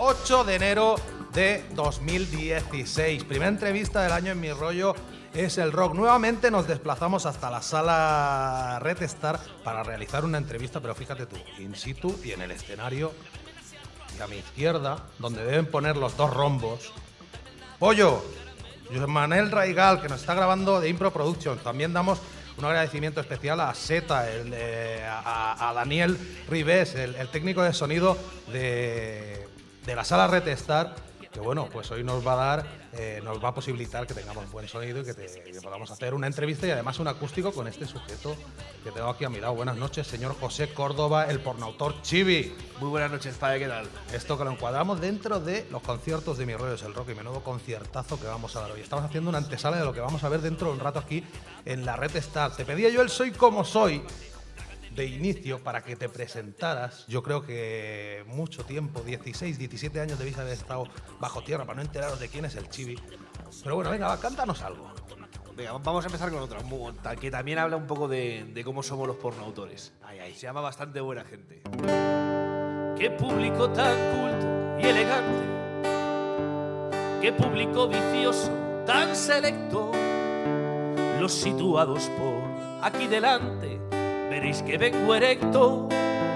8 de enero de 2016. Primera entrevista del año en Mi Rollo es el Rock. Nuevamente nos desplazamos hasta la sala Red Star para realizar una entrevista, pero fíjate tú, in situ y en el escenario. Y a mi izquierda, donde deben poner los dos rombos, Pollo, José Manuel Raigal, que nos está grabando de Impro Productions. También damos un agradecimiento especial a Seta, a Daniel Ribés, el técnico de sonido de la sala Red Star, que bueno, pues hoy nos va a posibilitar que tengamos buen sonido y que podamos hacer una entrevista y además un acústico con este sujeto que tengo aquí a mi lado. Buenas noches, señor José Córdoba, el pornoautor Chibi. Muy buenas noches, padre, ¿qué tal? Esto que lo encuadramos dentro de los conciertos de Mi Rollo es el Rock y menudo conciertazo que vamos a dar hoy. Estamos haciendo una antesala de lo que vamos a ver dentro de un rato aquí en la Red Star. Te pedía yo el Soy Como Soy de inicio para que te presentaras. Yo creo que mucho tiempo, 16, 17 años debéis haber estado bajo tierra para no enteraros de quién es el Chibi. Pero bueno, venga, va, cántanos algo. Venga, vamos a empezar con otra, que también habla un poco de cómo somos los pornoautores. Se llama Bastante Buena Gente. Qué público tan culto y elegante, qué público vicioso, tan selecto. Los situados por aquí delante, veréis que vengo erecto.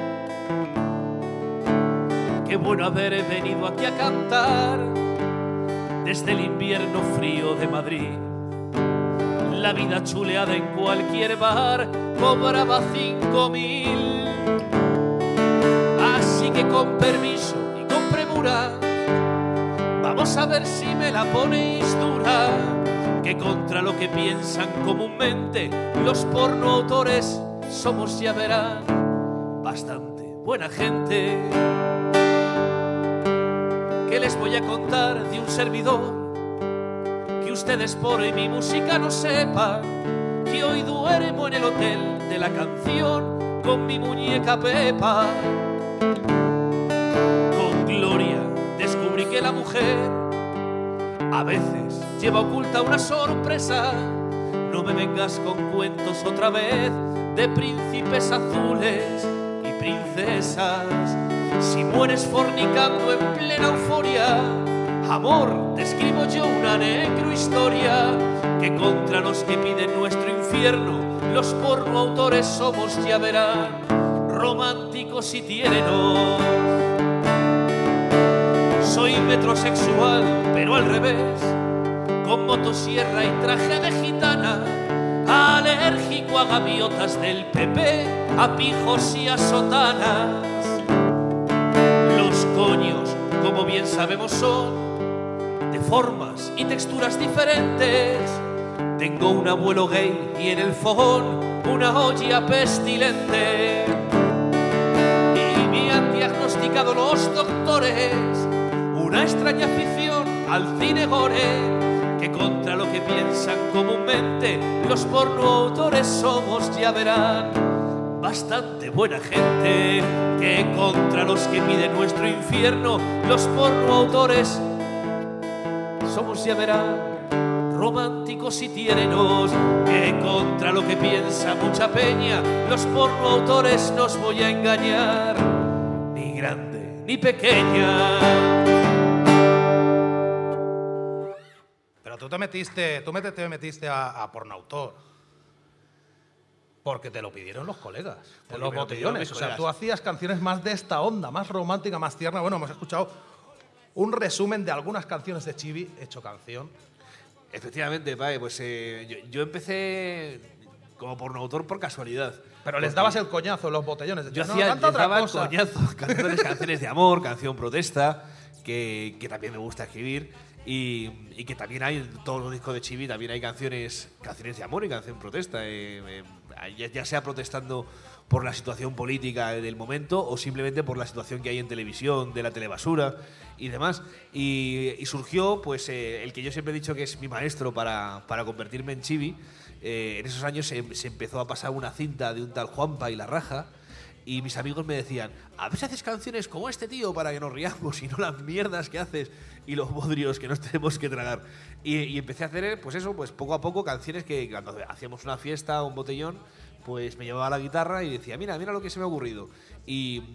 Qué bueno haber venido aquí a cantar desde el invierno frío de Madrid. La vida chuleada en cualquier bar cobraba 5.000. Así que con permiso y con premura, vamos a ver si me la ponéis dura. Que contra lo que piensan comúnmente los pornoautores somos, ya verán, bastante buena gente. ¿Qué les voy a contar de un servidor? Que ustedes por mi música no sepan que hoy duermo en el hotel de la canción con mi muñeca Pepa. Con Gloria descubrí que la mujer a veces lleva oculta una sorpresa. No me vengas con cuentos otra vez de príncipes azules y princesas. Si mueres fornicando en plena euforia, amor, te escribo yo una necrohistoria. Que contra los que piden nuestro infierno los pornoautores somos, ya verán, románticos y tiernos. Soy metrosexual, pero al revés, con motosierra y traje de gitana, alérgico a gaviotas del PP, a pijos y a sotanas. Los coños, como bien sabemos, son de formas y texturas diferentes. Tengo un abuelo gay y en el fogón una olla pestilente. Y me han diagnosticado los doctores una extraña afición al cine gore. Que contra lo que piensan comúnmente los pornoautores somos, ya verán, bastante buena gente. Que contra los que piden nuestro infierno los pornoautores somos, ya verán, románticos y tiernos. Que contra lo que piensa mucha peña los pornoautores nos voy a engañar, ni grande ni pequeña. Tú te metiste a pornoautor porque te lo pidieron los colegas, de los botellones. O sea, tú hacías canciones más de esta onda, más romántica, más tierna. Bueno, hemos escuchado un resumen de algunas canciones de Chibi hecho canción. Efectivamente, padre, pues yo empecé como pornoautor por casualidad. Pero les dabas el coñazo, los botellones. Yo hacía el coñazo, canciones de amor, canción protesta, que también me gusta escribir. Y que también hay en todos los discos de Chibi, también hay canciones de amor y canción protesta, ya sea protestando por la situación política del momento o simplemente por la situación que hay en televisión, de la telebasura y demás. Y surgió pues el que yo siempre he dicho que es mi maestro para convertirme en Chibi. En esos años se empezó a pasar una cinta de un tal Juanpa y La Raja. Y mis amigos me decían, a ver si haces canciones como este tío para que nos riamos y no las mierdas que haces y los bodrios que nos tenemos que tragar. Y empecé a hacer, pues eso, pues poco a poco canciones que cuando hacíamos una fiesta o un botellón, pues me llevaba la guitarra y decía, mira lo que se me ha ocurrido. Y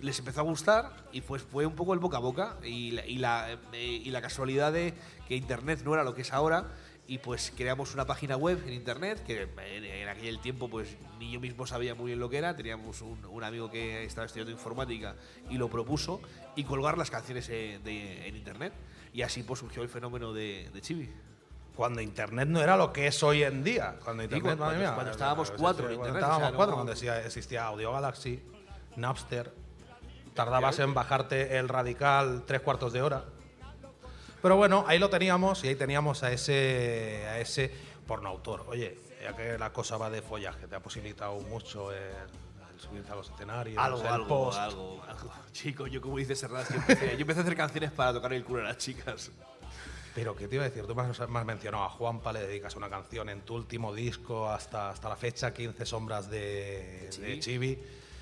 les empezó a gustar y pues fue un poco el boca a boca y la casualidad de que Internet no era lo que es ahora y pues creamos una página web en Internet que en aquel tiempo pues ni yo mismo sabía muy bien lo que era, teníamos un amigo que estaba estudiando informática y lo propuso y colgar las canciones en Internet y así pues surgió el fenómeno de Chibi. Cuando Internet no era lo que es hoy en día. Cuando Internet, cuando estábamos cuatro en Internet. Cuando existía Audio Galaxy, Napster, tardabas en bajarte el Radical 3/4 de hora. Pero bueno, ahí lo teníamos y ahí teníamos a ese pornoautor. Oye, ya que la cosa va de follaje, te ha posibilitado mucho el subirte a los escenarios, algo. Chico, yo como dices, Serrat, yo empecé a hacer canciones para tocar el culo a las chicas. Pero, ¿qué te iba a decir? Tú me has mencionado a Juanpa, le dedicas una canción en tu último disco hasta la fecha, 15 sombras de Chibi.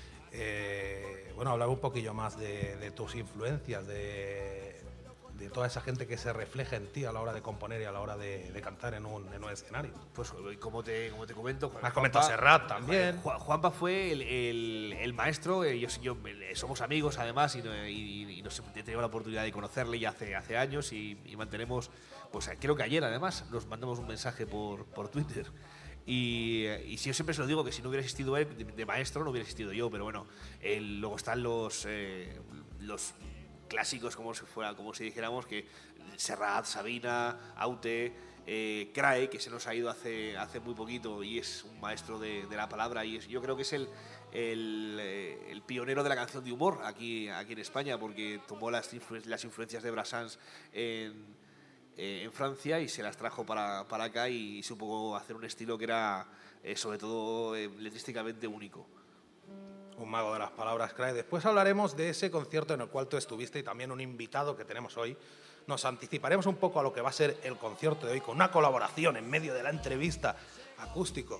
Bueno, hablar un poquillo más de tus influencias, de toda esa gente que se refleja en ti a la hora de componer y a la hora de cantar en un escenario. Pues como te comento… Me has comentado Serrat también. Juanpa fue el maestro, somos amigos además y nos tenido la oportunidad de conocerle ya hace años y mantenemos, pues creo que ayer además nos mandamos un mensaje por Twitter. Y si yo siempre se lo digo que si no hubiera existido él de maestro no hubiera existido yo, pero bueno, luego están los clásicos como si dijéramos que Serrat, Sabina, Aute, Crae, que se nos ha ido hace muy poquito y es un maestro de la palabra y yo creo que es el pionero de la canción de humor aquí en España porque tomó las influencias de Brassens en Francia y se las trajo para acá y supo hacer un estilo que era sobre todo letrísticamente único. Un mago de las palabras, Crae. Después hablaremos de ese concierto en el cual tú estuviste y también un invitado que tenemos hoy. Nos anticiparemos un poco a lo que va a ser el concierto de hoy con una colaboración en medio de la entrevista acústico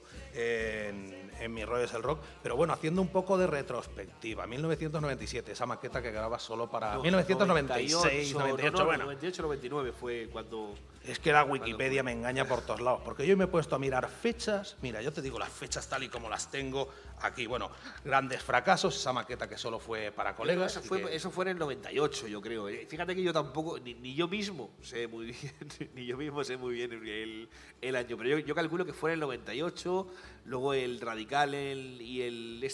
en Mi Rollo es el Rock, pero bueno, haciendo un poco de retrospectiva. 1997, esa maqueta que grabas solo para… 1996, 98, bueno. 98, 99 fue cuando… Es que la Wikipedia me engaña por todos lados, porque yo me he puesto a mirar fechas. Mira, yo te digo las fechas tal y como las tengo aquí. Bueno, grandes fracasos, esa maqueta que solo fue para colegas. Eso fue en el 98, yo creo. Fíjate que yo tampoco, ni yo mismo sé muy bien, el año, pero yo calculo que fue en el 98, luego el Radical y el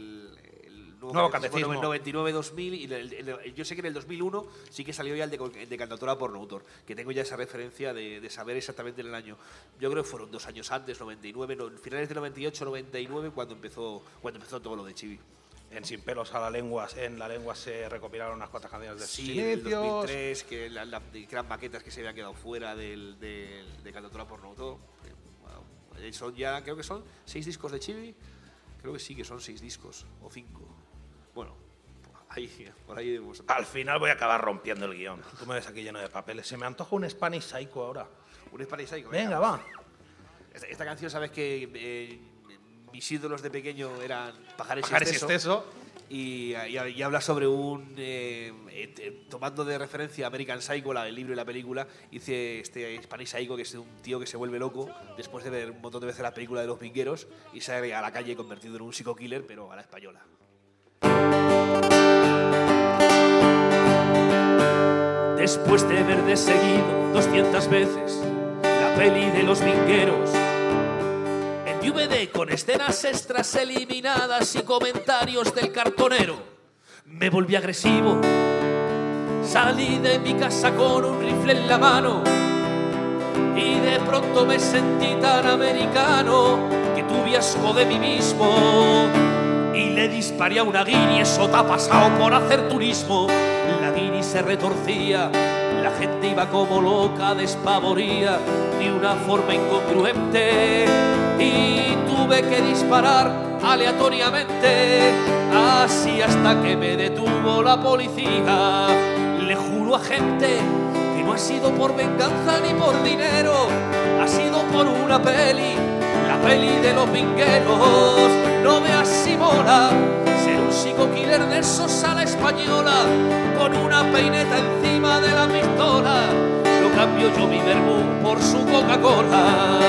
nuevo catecismo. En el 99, 2000 y yo sé que en el 2001 sí que salió ya el de cantautora pornoautor, que tengo ya esa referencia de saber exactamente el año. Yo creo que fueron 2 años antes, 99, finales de 98, 99 cuando empezó todo lo de Chibi. En Sin pelos a la lengua, en La Lengua se recopilaron unas cuantas canciones de sí, en el 2003, que eran maquetas que se habían quedado fuera de cantautora pornoautor. Son ya, creo que son 6 discos de Chibi. Creo que sí que son 6 discos o 5. Bueno, por ahí debemos… Al final voy a acabar rompiendo el guión. Tú me ves aquí lleno de papeles. Se me antoja un Spanish Psycho ahora. Un Spanish Psycho. Venga, va. Esta canción, sabes que mis ídolos de pequeño eran Pajares y Esteso. Y habla sobre tomando de referencia American Psycho, el libro y la película, dice este Spanish Psycho, que es un tío que se vuelve loco después de ver un montón de veces la película de los vingueros y sale a la calle convertido en un psycho killer, pero a la española. Después de ver de seguido 200 veces la peli de los vingueros en DVD con escenas extras eliminadas y comentarios del cartonero, me volví agresivo. Salí de mi casa con un rifle en la mano y de pronto me sentí tan americano que tuve asco de mí mismo y le disparé a una guiri. Eso te ha pasado por hacer turismo. La guiri se retorcía, la gente iba como loca, despavorida de una forma incongruente y tuve que disparar aleatoriamente, así hasta que me detuvo la policía. Le juro a gente que no ha sido por venganza ni por dinero, ha sido por una peli, la peli de los vingueros. No veas si mola ser un psycho killer de esos a la española, con una peineta encima de la pistola. Lo cambio yo mi vermú por su Coca-Cola.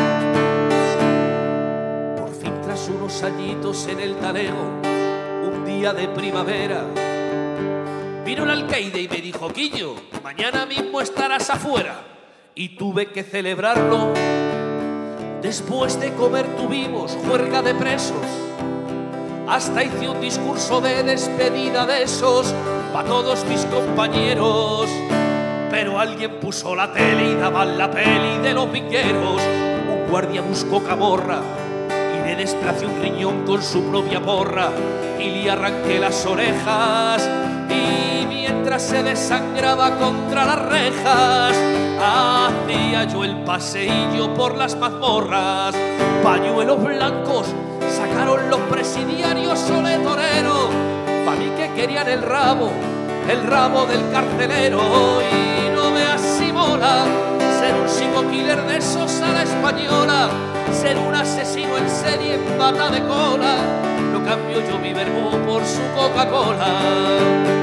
Por fin, tras unos añitos en el talego, un día día de primavera. Vino el alcaide y me dijo: Quillo, mañana mismo estarás afuera. Y tuve que celebrarlo. Después de comer tuvimos juerga de presos. Hasta hice un discurso de despedida de esos pa' todos mis compañeros. Pero alguien puso la tele y daban la peli de los vingueros. Un guardia buscó camorra y le desplacé un riñón con su propia porra y le arranqué las orejas. Y mientras se desangraba contra las rejas, hacía yo el paseillo por las mazmorras. Pañuelos blancos sacaron los presidiarios soletorero. Pa' mí que querían el rabo del carcelero. Y no veas si mola ser un psico-killer de esos a la española, ser un asesino en serie en bata de cola. No cambio yo mi vermú por su Coca-Cola.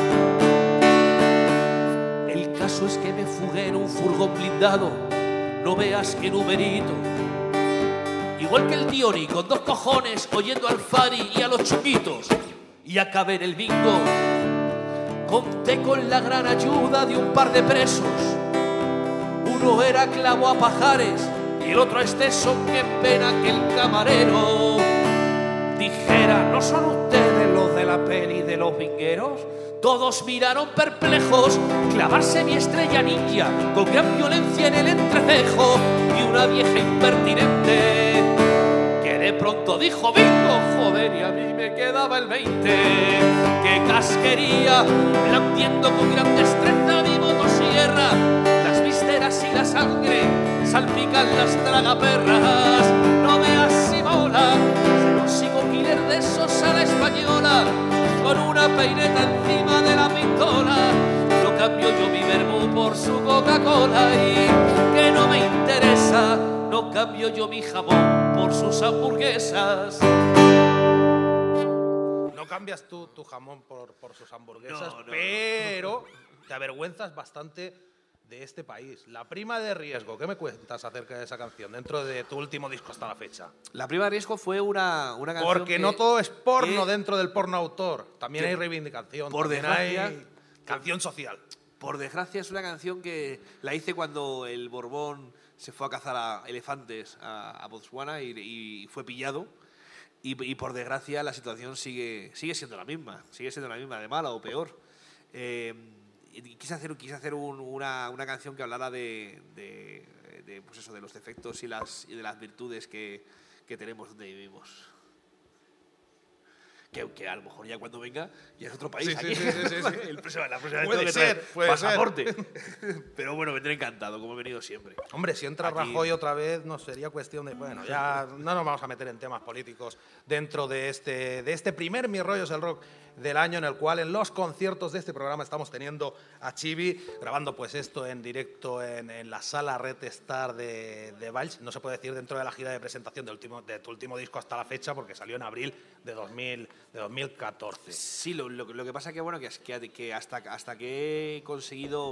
El caso es que me fugué en un furgón blindado, no veas qué numerito. Igual que el Diori, con 2 cojones, oyendo al Fari y a los Chuquitos. Y acabé en el bingo. Conté con la gran ayuda de un par de presos. Uno era Clavo a Pajares y el otro Esteso. Qué pena que el camarero dijera: ¿no son ustedes los de la peli de los vingueros? Todos miraron perplejos clavarse mi estrella ninja con gran violencia en el entrecejo. Y una vieja impertinente que de pronto dijo: bingo, joder, y a mí me quedaba el 20. Qué casquería, blandiendo con gran destreza mi motosierra. Las vísceras y la sangre salpican las tragaperras. No veas si mola ser un psico-killer de esos a la española, con una peineta encima de la pistola. No cambio yo mi vermú por su Coca-Cola. Y que no me interesa, no cambio yo mi jamón por sus hamburguesas. No cambias tú tu jamón por sus hamburguesas, No, pero te avergüenzas bastante de este país. La prima de riesgo, ¿qué me cuentas acerca de esa canción dentro de tu último disco hasta la fecha? La prima de riesgo fue una canción. Porque no todo es porno dentro del porno autor. También hay reivindicación, por también desgracia, hay canción social. Por desgracia, es una canción que la hice cuando el Borbón se fue a cazar a elefantes a Botswana y fue pillado. Y por desgracia la situación sigue siendo la misma. Sigue siendo la misma, de mala o peor. Y quise hacer una canción que hablara de pues eso, de los defectos y de las virtudes que tenemos donde vivimos. Que a lo mejor ya cuando venga ya es otro país. Sí, aquí. sí. La próxima vez Puede tengo que ser, traer puede pasaporte. Pero bueno, vendré encantado, como he venido siempre. Hombre, si entra Aquí. Rajoy otra vez, no sería cuestión de... Bueno, ya no nos vamos a meter en temas políticos dentro de este primer Mi Rollo es el Rock del año, en el cual en los conciertos de este programa estamos teniendo a Chivi grabando pues esto en directo en la sala Red Star de Valls. No se puede decir dentro de la gira de presentación de tu último disco hasta la fecha, porque salió en abril de 2014. Sí, lo que pasa que bueno que hasta que he conseguido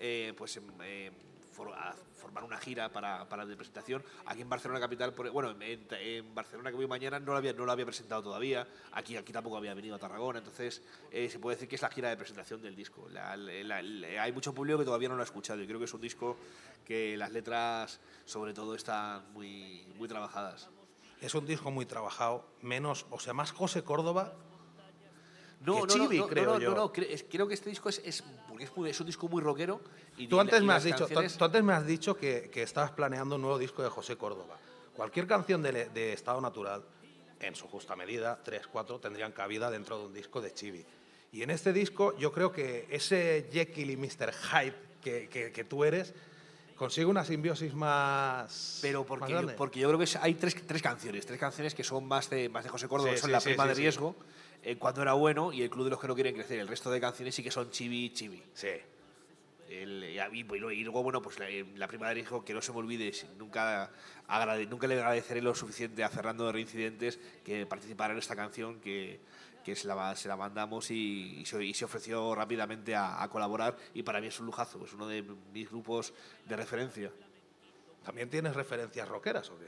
formar una gira para la presentación aquí en Barcelona capital, en Barcelona, que voy mañana, no lo había presentado todavía. Aquí tampoco había venido a Tarragona, entonces se puede decir que es la gira de presentación del disco. Hay mucho público que todavía no lo ha escuchado y creo que es un disco que las letras sobre todo están muy, muy trabajadas. Es un disco muy trabajado, más José Córdoba. No, Chivi, creo yo. Creo que este disco es un disco muy rockero. Tú antes me has dicho que estabas planeando un nuevo disco de José Córdoba. Cualquier canción de Estado Natural, en su justa medida, 3, 4, tendrían cabida dentro de un disco de Chivi. Y en este disco yo creo que ese Jekyll y Mr. Hyde que tú eres consigue una simbiosis más... Pero porque yo creo que hay tres canciones que son más de José Córdoba, son La Prima de Riesgo, Cuando era bueno y El Club de los que no quieren crecer. El resto de canciones sí que son chibi. Sí. Y luego, bueno, pues la Prima de Riesgo, que no se me olvide, nunca le agradeceré lo suficiente a Fernando de Reincidentes que participara en esta canción, que se la mandamos y se ofreció rápidamente a colaborar, y para mí es un lujazo, es uno de mis grupos de referencia. ¿También tienes referencias rockeras o qué?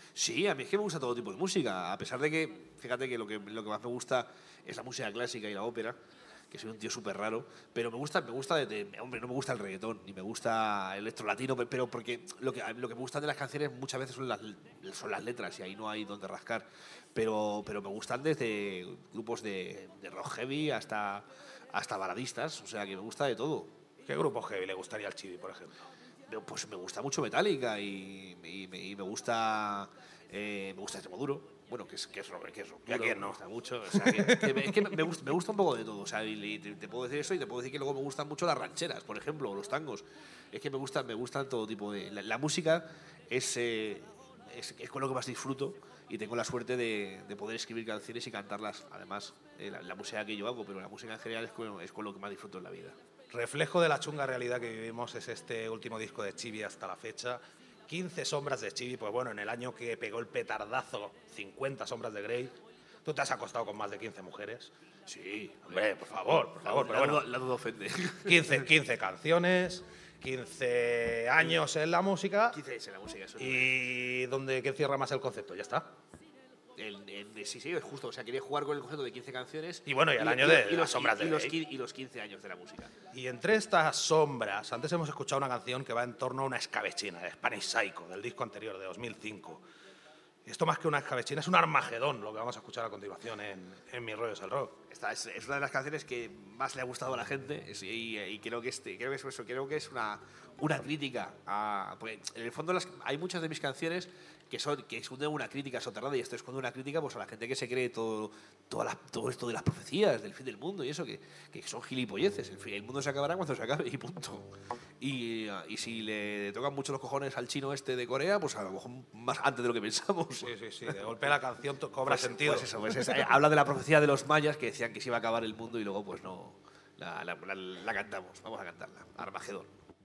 Sí, a mí es que me gusta todo tipo de música, a pesar de que, fíjate que lo que más me gusta es la música clásica y la ópera, que soy un tío súper raro, pero me gusta hombre, no me gusta el reggaetón, ni me gusta el electro latino, pero porque lo que me gusta de las canciones muchas veces son las letras, y ahí no hay donde rascar, pero me gustan desde grupos de rock heavy hasta baladistas, o sea que me gusta de todo. ¿Qué grupo heavy le gustaría al Chibi, por ejemplo? Pues me gusta mucho Metallica y me gusta Extremoduro. Bueno, que es rock, ¿Y a quién no? Me gusta mucho. O sea, que me gusta un poco de todo. O sea, y te puedo decir eso, y te puedo decir que luego me gustan mucho las rancheras, por ejemplo, o los tangos. Es que me gustan todo tipo de... La música es con lo que más disfruto, y tengo la suerte de poder escribir canciones y cantarlas. Además, la música que yo hago, pero la música en general es con lo que más disfruto en la vida. Reflejo de la chunga realidad que vivimos es este último disco de Chibi hasta la fecha. 15 sombras de Chibi, pues bueno, en el año que pegó el petardazo, 50 sombras de Grey. ¿Tú te has acostado con más de 15 mujeres? Sí. Hombre, por favor. Pero bueno, la duda ofende. 15 canciones, 15 años en la música. 15 años en la música, eso. ¿Y qué cierra más el concepto? Ya está. Sí, es justo. O sea, quería jugar con el concepto de 15 canciones. Y bueno, y el año de las sombras de Grey. Y los 15 años de la música. Y entre estas sombras, antes hemos escuchado una canción que va en torno a una escabechina, de Spanish Psycho, del disco anterior, de 2005. Y esto más que una escabechina es un Armagedón, lo que vamos a escuchar a continuación en Mi Rollo es el Rock. Esta es una de las canciones que más le ha gustado a la gente, y creo que es una crítica a... Porque en el fondo hay muchas de mis canciones que esconden una crítica soterrada, y esto esconde una crítica pues a la gente que se cree todo esto de las profecías del fin del mundo y eso, que son gilipolleces. El mundo se acabará cuando se acabe y punto. Y si le tocan mucho los cojones al chino este de Corea, pues a lo mejor más antes de lo que pensamos. Sí, de golpe la canción cobra sentido. Pues eso, habla de la profecía de los mayas, que decían que se iba a acabar el mundo, y luego pues no, la cantamos. Vamos a cantarla, Armagedón.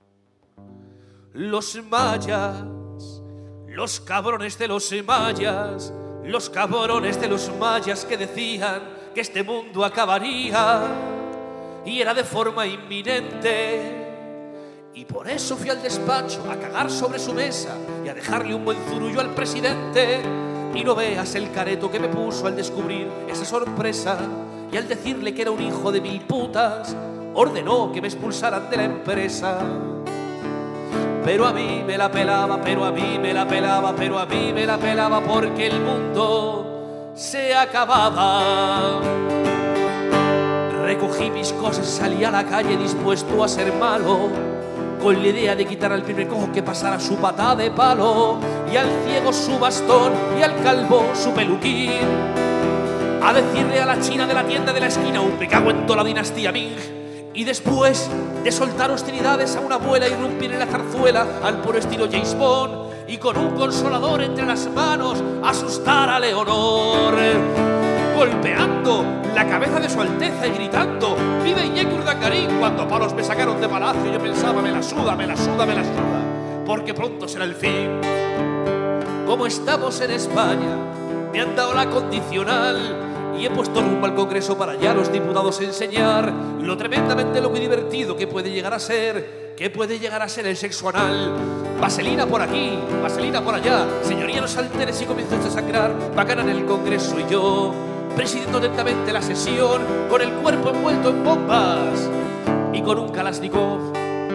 Los mayas, los cabrones de los mayas, los cabrones de los mayas que decían que este mundo acabaría y era de forma inminente. Y por eso fui al despacho a cagar sobre su mesa y a dejarle un buen zurullo al presidente. Y no veas el careto que me puso al descubrir esa sorpresa, y al decirle que era un hijo de mil putas, ordenó que me expulsaran de la empresa. Pero a mí me la pelaba, pero a mí me la pelaba, pero a mí me la pelaba, porque el mundo se acababa. Recogí mis cosas, salí a la calle dispuesto a ser malo, con la idea de quitar al primer cojo que pasara su patada de palo, y al ciego su bastón y al calvo su peluquín, a decirle a la china de la tienda de la esquina un me cago en toda la dinastía Ming. Y después de soltar hostilidades a una abuela, irrumpir en la zarzuela al puro estilo James Bond, y con un consolador entre las manos asustar a Leonor, golpeando la cabeza de su alteza y gritando ¡vive Iñaki Urdangarín! Cuando a palos me sacaron de palacio, yo pensaba me la suda, porque pronto será el fin. Como estamos en España, me han dado la condicional y he puesto rumbo al Congreso para ya los diputados enseñar lo tremendamente loco y divertido que puede llegar a ser el sexo anal. Vaselina por aquí, vaselina por allá, señoría no salteres y comienzas a sangrar, bacana en el Congreso y yo presidiendo atentamente la sesión, con el cuerpo envuelto en bombas y con un Kalashnikov.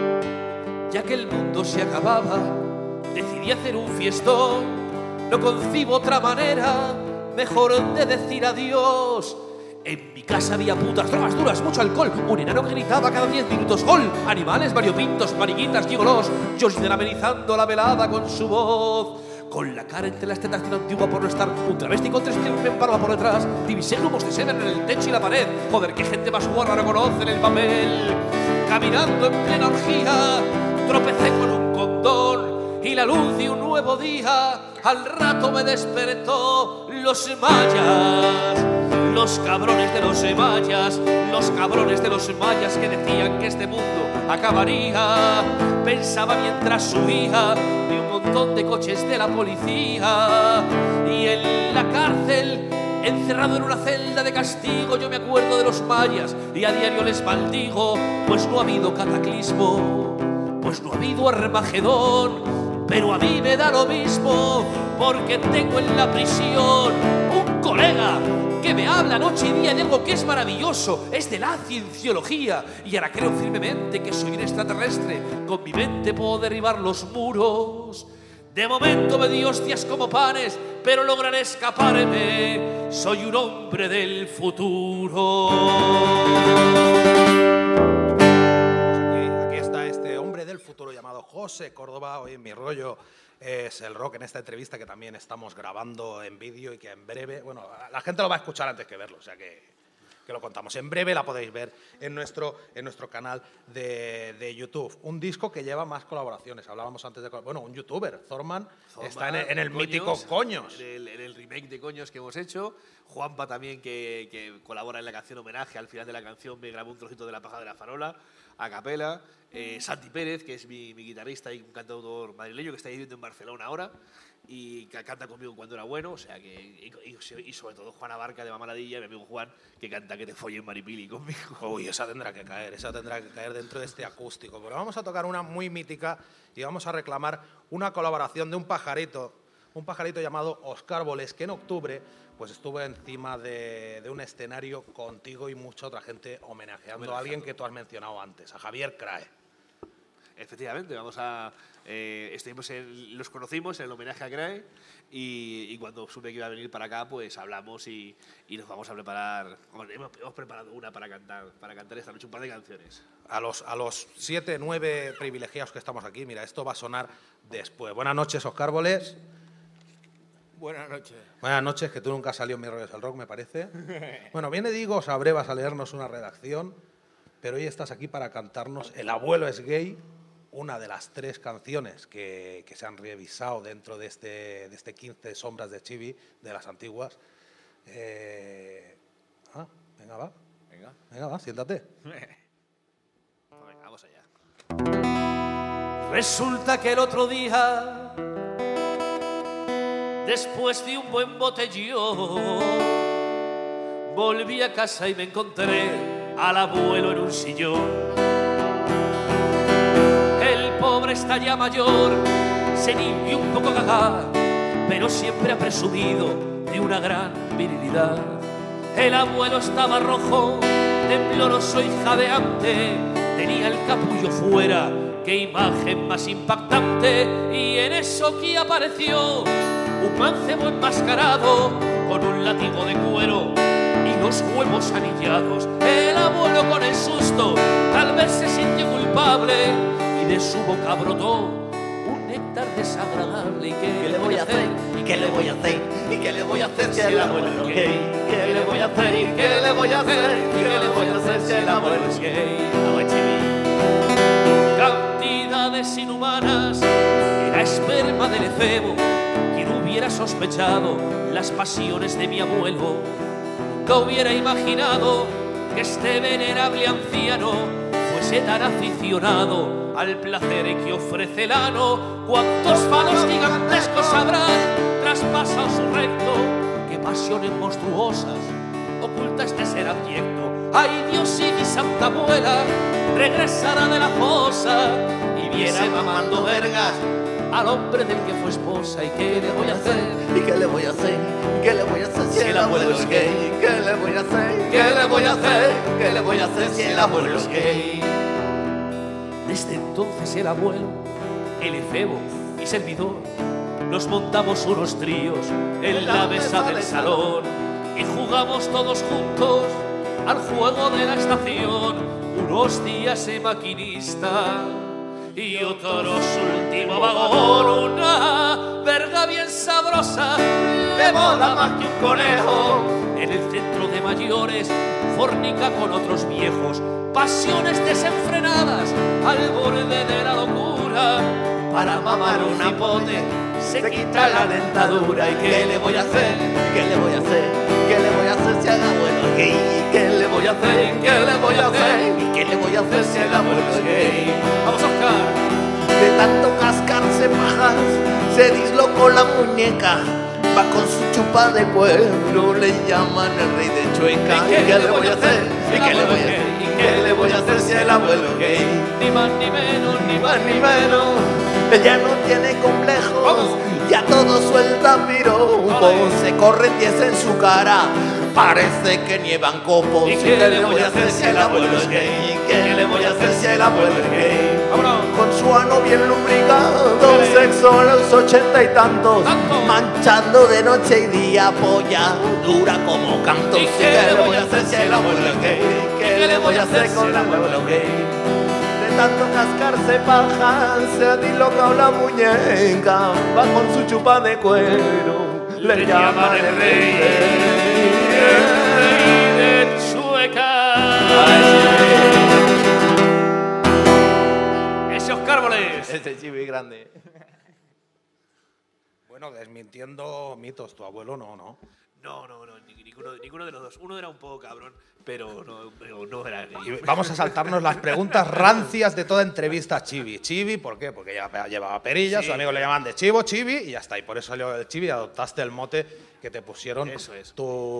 Ya que el mundo se acababa, decidí hacer un fiestón. No concibo otra manera mejor de decir adiós. En mi casa había putas, drogas duras, mucho alcohol, un enano que gritaba cada 10 minutos gol, animales variopintos, mariquitas, gigolos, George amenizando la velada con su voz. Con la cara entre las tetas de una antigua por no estar, un travesti con 3 pies me emparaba por detrás. Divisé grupos de semen en el techo y la pared. Joder, qué gente más guarra no conoce en el papel. Caminando en plena orgía, tropecé con un condón y la luz de un nuevo día. Al rato me despertó los mayas, los cabrones de los mayas, los cabrones de los mayas que decían que este mundo acabaría. Pensaba mientras subía de un montón de coches de la policía, y en la cárcel, encerrado en una celda de castigo, yo me acuerdo de los mayas y a diario les maldigo, pues no ha habido cataclismo, pues no ha habido Armagedón. pero a mí me da lo mismo, porque tengo en la prisión un colega que me habla noche y día de algo que es maravilloso, es de la cienciología, y ahora creo firmemente que soy un extraterrestre, con mi mente puedo derribar los muros. De momento me di hostias como panes, pero lograré escaparme, soy un hombre del futuro. Pues aquí está este hombre del futuro llamado José Córdoba, hoy en Mi Rollo es el rock, en esta entrevista que también estamos grabando en vídeo y que en breve, bueno, la gente lo va a escuchar antes que verlo, o sea que lo contamos. En breve la podéis ver en nuestro canal de YouTube. Un disco que lleva más colaboraciones. Hablábamos antes de... Bueno, un youtuber, Thorman está en el mítico Coños. En el remake de Coños que hemos hecho. Juanpa también, que colabora en la canción Homenaje. Al final de la canción me grabó un trocito de La paja de la farola, a capela. Santi Pérez, que es mi guitarrista y un cantautor madrileño que está viviendo en Barcelona ahora y que canta conmigo cuando era bueno, o sea que y sobre todo Juana Barca de Mamaladilla, mi amigo Juan, que canta Que te follen Maripili conmigo. Uy, esa tendrá que caer dentro de este acústico. Pero vamos a tocar una muy mítica y vamos a reclamar una colaboración de un pajarito llamado Oscar Boles, que en octubre pues estuvo encima de un escenario contigo y mucha otra gente homenajeando a alguien que tú has mencionado antes, a Javier Crae. Efectivamente, los conocimos en el homenaje a Crae y cuando supe que iba a venir para acá, pues hablamos y nos vamos a preparar. Hemos preparado una para cantar esta noche, un par de canciones. A los 7, 9 privilegiados que estamos aquí, mira, esto va a sonar después. Buenas noches, Oscar Boles. Buenas noches. Buenas noches, que tú nunca has salido en Mi Rollo es el Rock, me parece. Bueno, viene Diego Sabrevas a leernos una redacción, pero hoy estás aquí para cantarnos El abuelo es gay, una de las 3 canciones que se han revisado dentro de este 15 sombras de Chibi, de las antiguas. Venga, va. Venga, va, siéntate. Venga, vamos allá. Resulta que el otro día, después de un buen botellón, volví a casa y me encontré al abuelo en un sillón. El pobre está ya mayor, senil y un poco gaga, pero siempre ha presumido de una gran virilidad. El abuelo estaba rojo, tembloroso y jadeante, tenía el capullo fuera, qué imagen más impactante. Y en eso que apareció un mancebo enmascarado con un látigo de cuero y los huevos anillados. El abuelo con el susto tal vez se sintió culpable y de su boca brotó un néctar desagradable. ¿Y qué le voy a hacer? ¿Y qué le voy a hacer? ¿Y qué le voy a hacer si el abuelo es gay? ¿Qué le voy a hacer? ¿Y qué le voy a hacer? ¿Y qué le voy a hacer si el abuelo es gay? Cantidades inhumanas, era esperma del efebo. Quien hubiera sospechado las pasiones de mi abuelo, nunca hubiera imaginado que este venerable anciano fuese tan aficionado al placer que ofrece el ano. Cuántos falos gigantescos habrán traspasado su recto, qué pasiones monstruosas oculta este ser abyecto. Ay, Dios y mi santa abuela regresará de la fosa y viene mamando vergas al hombre del que fue esposa. ¿Y qué le voy a hacer? ¿Y qué le voy a hacer? ¿Y qué le voy a hacer si el abuelo es gay? ¿Qué le voy a hacer? ¿Qué le voy a hacer? ¿Qué le voy a hacer si el abuelo es gay? Desde entonces el abuelo, el efebo y servidor nos montamos unos tríos en la mesa del salón y jugamos todos juntos al juego de la estación. Unos días de maquinista y otros último vagón. Una verga bien sabrosa le mola más que un conejo. En el centro de mayores fornica con otros viejos, pasiones desenfrenadas al borde de la locura. Para mamar un apote se quita la dentadura. ¿Y qué le voy a hacer? ¿Qué le voy a hacer? ¿Qué le voy a hacer si el abuelo es gay? ¿Qué le voy a hacer? ¿Qué le voy a hacer? ¿Y qué le voy a hacer si el abuelo es gay? Vamos a Oscar. De tanto cascarse pajas se dislocó la muñeca, va con su chupa de pueblo, le llaman el rey de Chueca. ¿Y qué le voy a hacer? ¿Y qué le voy a hacer? ¿Y qué le voy a hacer si el abuelo es gay? Ni más ni menos, ni Más ni menos, Ella no tiene complejos, ya todo suelta piropos. Se corren 10 en su cara, parece que nievan copos. ¿Y qué le voy a hacer si el abuelo es gay? ¿Qué le voy a hacer si el abuelo es gay? ¡Vámonos! Con su ano bien lubricado, sexo a los 80 y tantos, ¡Tanto! manchando de noche y día, polla dura como canto. ¿Y Sí, qué ¿qué le voy a hacer si el abuelo es gay? ¿Qué le voy a hacer con el abuelo gay? De tanto cascarse paja, se ha dislocado la muñeca, va con su chupa de cuero, le llaman el rey de Chueca. Ese Oscar Bolés. Ese chivi grande. Bueno, desmintiendo mitos, tu abuelo no. No, ninguno de los dos. Uno era un poco cabrón, pero no era gay. Y vamos a saltarnos las preguntas rancias de toda entrevista a Chivi. Chivi, ¿por qué? Porque llevaba perilla, Sí. sus amigos le llaman de Chivo, Chivi, y ya está. Y por eso salió el Chivi y adoptaste el mote que te pusieron Eso es.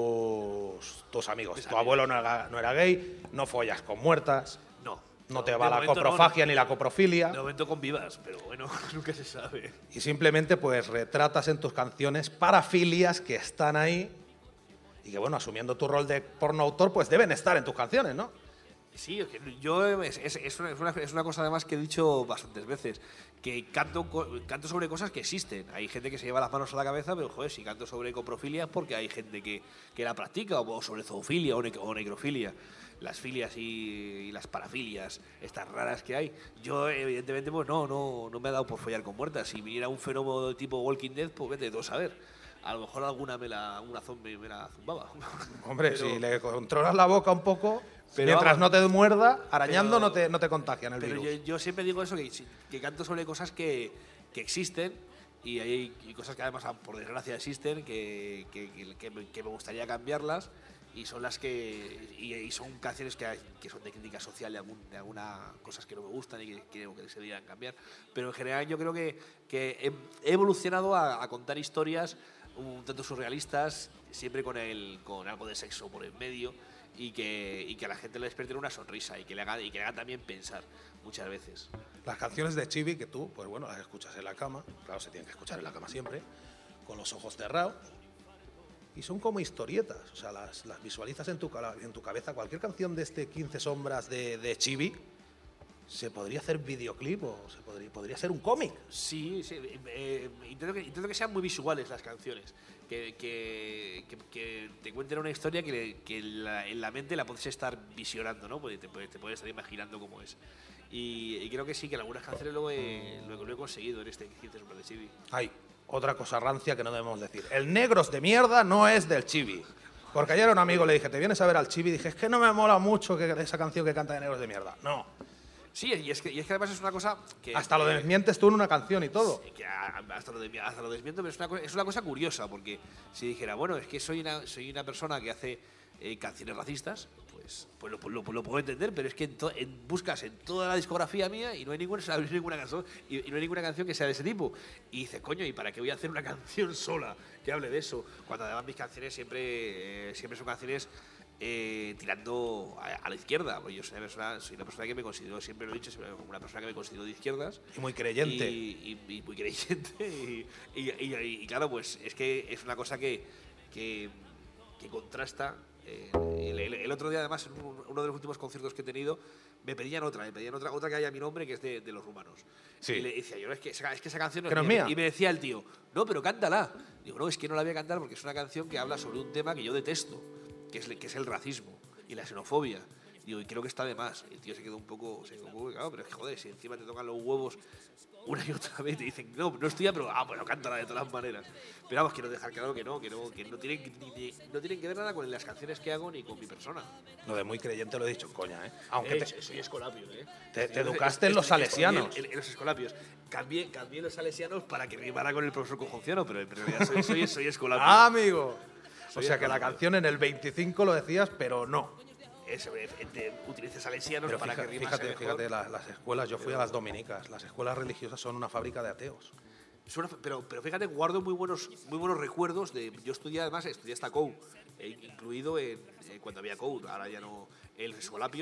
tus amigos. Mis Tu amigos. abuelo no era gay, no follas con muertas, no te va de la momento coprofagia no. ni la coprofilia. De momento con vivas, pero bueno, nunca se sabe. Y simplemente pues retratas en tus canciones parafilias que están ahí y que bueno, asumiendo tu rol de pornoautor, pues deben estar en tus canciones, ¿no? Sí, es que yo es una cosa además que he dicho bastantes veces, que canto sobre cosas que existen. Hay gente que se lleva las manos a la cabeza, pero joder, si canto sobre coprofilia es porque hay gente que la practica, o sobre zoofilia o necrofilia. Las filias y las parafilias, estas raras que hay. Yo, evidentemente, pues no me ha dado por follar con muertas. Si viniera un fenómeno de tipo Walking Dead, pues vete tú a saber. A lo mejor una zombie me la zumbaba. Hombre, Pero- si le controlas la boca un poco, Pero mientras vamos, no te muerda, arañando pero- no te contagian el Pero virus. yo siempre digo eso, que canto sobre cosas que existen y hay cosas que además, por desgracia, existen, que me gustaría cambiarlas y son las que y son canciones que son de crítica social de algunas cosas que no me gustan y que creo que se deberían cambiar. Pero en general yo creo que he evolucionado a contar historias un tanto surrealistas, siempre con algo de sexo por en medio y que a la gente le despierte una sonrisa y que le haga también pensar muchas veces. Las canciones de Chivi que tú, pues bueno, las escuchas en la cama, claro, se tienen que escuchar en la cama siempre, con los ojos cerrados, y son como historietas, o sea, las visualizas en tu cabeza. Cualquier canción de 15 sombras de Chivi se podría hacer videoclip o podría ser un cómic. Sí, intento que sean muy visuales las canciones, que te cuenten una historia que en la mente la puedes estar visionando, ¿no? Porque te puedes estar imaginando cómo es. Y creo que sí, que en algunas canciones lo he conseguido en este 15 sombras de Chivi. Hay otra cosa rancia que no debemos decir. El Negros de mierda no es del Chivi. Porque ayer a un amigo le dije, ¿te vienes a ver al Chivi? Y dije, es que no me mola mucho esa canción que canta de Negros de mierda. No. Sí, y es que además es una cosa que... Hasta lo desmientes tú en una canción y todo. Que hasta lo desmiento, pero es una cosa curiosa, porque si dijera, bueno, es que soy una persona que hace canciones racistas, pues lo puedo entender, pero es que buscas en toda la discografía mía y no hay ninguna canción y no hay ninguna canción que sea de ese tipo. Y dices, coño, ¿y para qué voy a hacer una canción sola que hable de eso? Cuando además mis canciones siempre son canciones tirando a la izquierda. Pues yo soy una persona que me considero, siempre lo he dicho, una persona que me considero de izquierdas. Y muy creyente. Y muy creyente. Y claro, pues es que es una cosa que contrasta. El otro día, además, en uno de los últimos conciertos que he tenido, me pedían otra que haya mi nombre, que es de los rumanos. Sí. Y le decía yo, es que esa canción Que no es mía. Y me decía el tío, no, pero cántala. Digo, no, es que no la voy a cantar porque es una canción que habla sobre un tema que yo detesto, que es el racismo y la xenofobia. Digo, y creo que está de más. Y el tío se quedó un poco claro, pero es que joder, si encima te tocan los huevos una y otra vez y te dicen, no estoy, pero bueno, cántala de todas maneras. Pero vamos, quiero dejar claro que no tienen que ver nada con las canciones que hago ni con mi persona. Lo de muy creyente lo he dicho, coña, ¿eh? Aunque Soy escolapio, ¿eh? te educaste en los salesianos. En los escolapios. Cambié los salesianos para que rimara con el profesor Cojonciano, pero en realidad soy escolapio. ¡Ah, amigo! O Soy sea que la escolapio. canción en el 25 lo decías, pero no. Utilice salesianos Pero para que rimase mejor. fíjate las escuelas, yo fui a las dominicas, las escuelas religiosas son una fábrica de ateos. Pero fíjate, guardo muy buenos recuerdos de. Yo estudié hasta COU, incluido cuando había COU, ahora ya no, el Escolapios,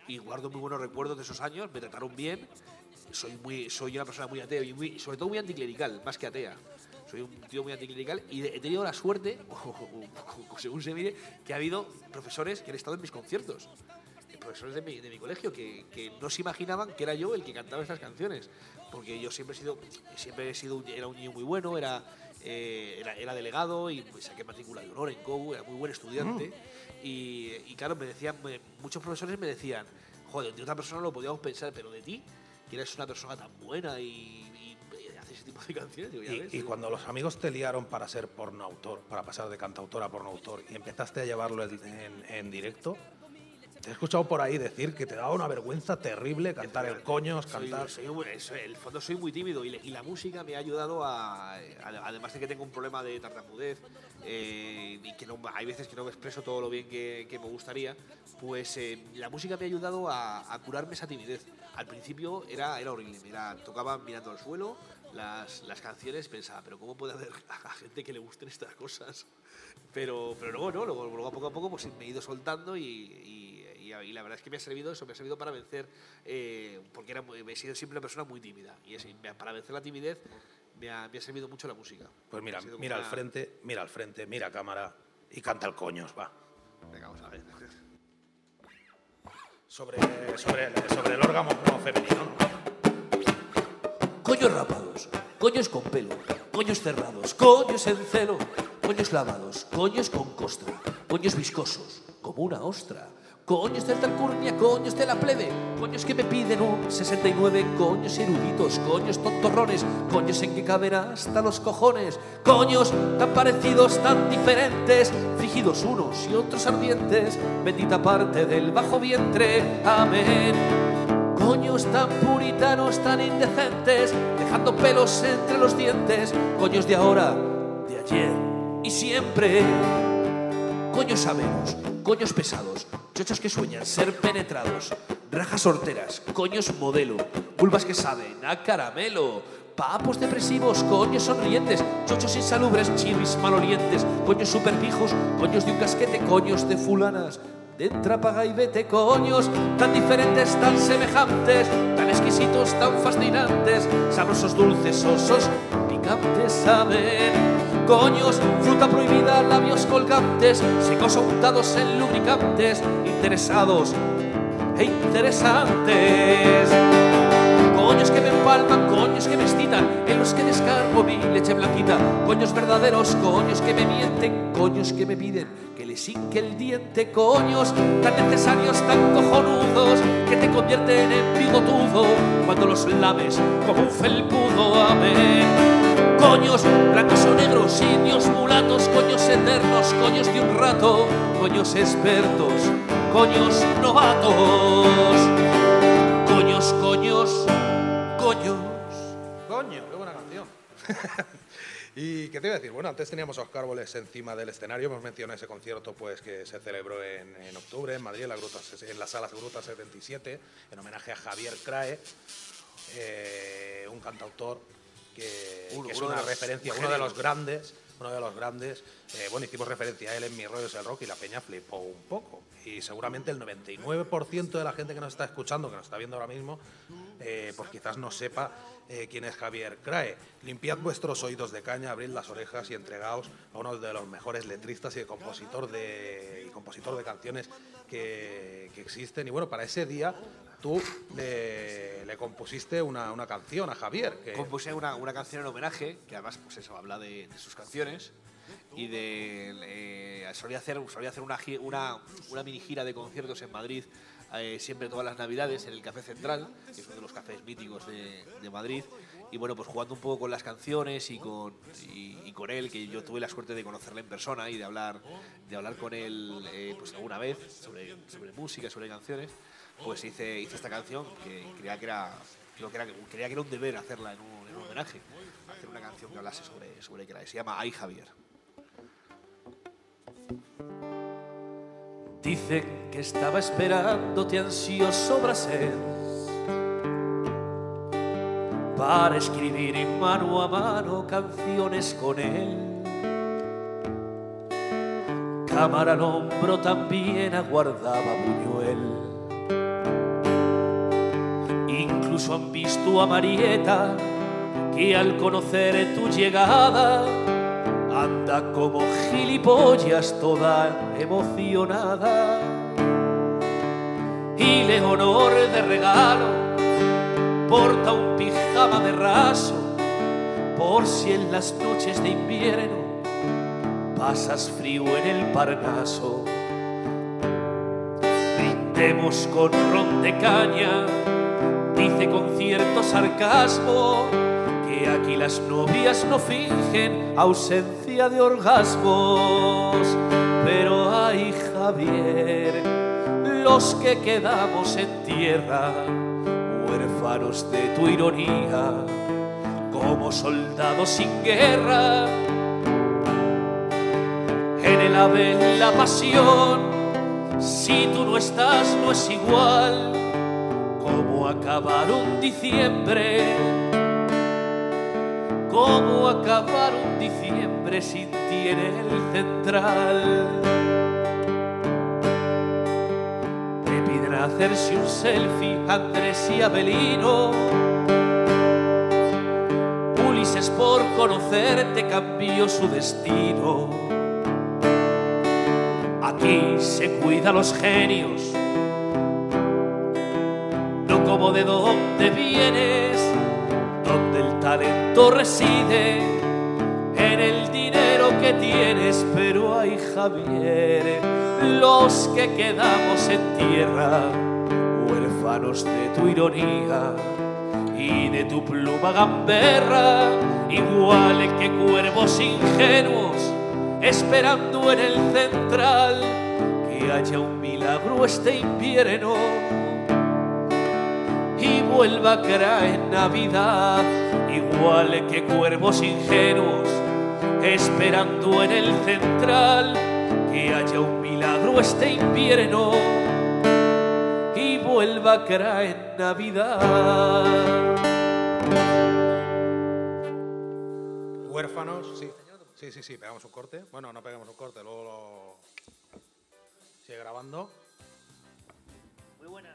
y guardo muy buenos recuerdos de esos años, me trataron bien. Soy una persona muy atea y sobre todo muy anticlerical, más que atea. Soy un tío muy anticlerical y he tenido la suerte, según se mire, que ha habido profesores que han estado en mis conciertos. Profesores de mi colegio que no se imaginaban que era yo el que cantaba estas canciones. Porque yo era un niño muy bueno, era delegado y pues, saqué matrícula de honor en COU, era muy buen estudiante. Y claro, muchos profesores me decían, joder, de otra persona no lo podíamos pensar, pero de ti, que eres una persona tan buena y haces ese tipo de canciones. Digo, y cuando los amigos te liaron para ser pornoautor, para pasar de cantautor a pornoautor, y empezaste a llevarlo en directo, te he escuchado por ahí decir que te daba una vergüenza terrible cantar el coños, cantar... En el fondo soy muy tímido y la música me ha ayudado además de que tengo un problema de tartamudez y que hay veces que no me expreso todo lo bien que me gustaría, pues la música me ha ayudado a curarme esa timidez. Al principio era horrible, tocaba mirando al suelo las canciones, pensaba, pero ¿cómo puede haber a gente que le gusten estas cosas? Pero luego no, luego poco a poco pues me he ido soltando y la verdad es que me ha servido para vencer, porque he sido siempre una persona muy tímida y para vencer la timidez me ha servido mucho la música. Pues mira al frente, mira a cámara y canta el coños, va. Venga, vamos a ver. Sobre el órgano femenino, ¿no? Coños rapados, coños con pelo, coños cerrados, coños en celo, coños lavados, coños con costra, coños viscosos, como una ostra. Coños del Alcurnia, coños de la plebe, coños que me piden un 69, coños eruditos, coños tontorrones, coños en que caben hasta los cojones, coños tan parecidos, tan diferentes, fingidos unos y otros ardientes, bendita parte del bajo vientre, amén. Coños tan puritanos, tan indecentes, dejando pelos entre los dientes, coños de ahora, de ayer y siempre, coños amenos, coños pesados, chochos que sueñan ser penetrados, rajas horteras, coños modelo, vulvas que saben a caramelo, papos depresivos, coños sonrientes, chochos insalubres, chivis malolientes, coños superpijos, coños de un casquete, coños de fulanas, de entrapaga y vete, coños tan diferentes, tan semejantes, tan exquisitos, tan fascinantes, sabrosos, dulces, osos, picantes, saben. Coños, fruta prohibida, labios colgantes, secos untados en lubricantes, interesados e interesantes. Coños que me empalman, coños que me excitan, en los que descargo mi leche blanquita. Coños verdaderos, coños que me mienten, coños que me piden que les hinque el diente. Coños tan necesarios, tan cojonudos, que te convierten en bigotudo cuando los lames como un felpudo, amén. Coños blancos o negros, indios, mulatos, coños eternos, coños de un rato, coños expertos, coños novatos, coños. Coño, qué buena canción. ¿Y qué te iba a decir? Bueno, antes teníamos a Óscar Boles encima del escenario, hemos mencionado ese concierto pues, que se celebró en octubre en Madrid, en la Sala Gruta 77, en homenaje a Javier Crae, un cantautor que es una referencia, uno de los grandes. Bueno, hicimos referencia a él en Mi Rollo es el Rock y la peña flipó un poco. Y seguramente el 99% de la gente que nos está escuchando, que nos está viendo ahora mismo, pues quizás no sepa quién es Javier Crae. Limpiad vuestros oídos de caña, abrid las orejas y entregaos a uno de los mejores letristas y compositor de canciones que existen. Y bueno, para ese día tú le compusiste una canción a Javier. Compuse una canción en homenaje, que además pues eso, habla de sus canciones y solía hacer una mini gira de conciertos en Madrid, siempre todas las navidades en el Café Central, que es uno de los cafés míticos de Madrid. Y bueno, pues jugando un poco con las canciones y con él, que yo tuve la suerte de conocerle en persona y de hablar con él pues alguna vez sobre música, sobre canciones, pues hice esta canción que creía que era un deber hacerla en un homenaje, hacer una canción que hablase sobre Crae. Se llama Ay Javier. Dicen que estaba esperándote ansioso Brassens para escribir mano a mano canciones con él. Cámara al hombro también aguardaba Buñuel. Incluso han visto a Marieta, que al conocer tu llegada anda como gilipollas toda emocionada. Y Leonor de regalo porta un pijama de raso, por si en las noches de invierno pasas frío en el Parnaso. Brindemos con ron de caña, dice con cierto sarcasmo, que aquí las novias no fingen ausencia de orgasmos. Pero ay, Javier, los que quedamos en tierra, huérfanos de tu ironía, como soldados sin guerra, en el ave la pasión, si tú no estás no es igual. Cómo acabar un diciembre, cómo acabar un diciembre sin ti en el central. Te piden hacerse un selfie Andrés y Abelino. Ulises por conocerte cambió su destino. Aquí se cuida a los genios, no como de dónde vienes, donde el talento reside, en el dinero que tienes. Pero ay, Javier, los que quedamos en tierra, huérfanos de tu ironía y de tu pluma gamberra, igual que cuervos ingenuos esperando en el central que haya un milagro este invierno y vuelva a caer Navidad, igual que cuervos ingenuos esperando en el central que haya un milagro este invierno y vuelva a caer Navidad. Huérfanos, sí. Sí, pegamos un corte. Bueno, no pegamos un corte, luego lo sigue grabando. Muy buena.